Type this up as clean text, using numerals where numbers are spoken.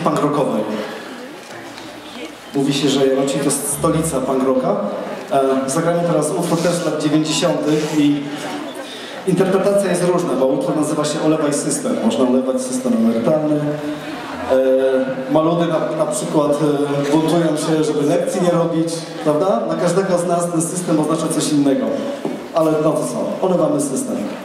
punk rockowej. Mówi się, że Jarocin to stolica punk rocka. Zagramy teraz utwór też z lat 90. i interpretacja jest różna, bo utwór nazywa się Olewaj system. Można olewać system emerytalny. Maludy na przykład buntują się, żeby lekcji nie robić, prawda? Dla każdego z nas ten system oznacza coś innego. Ale no to co? Olewamy system.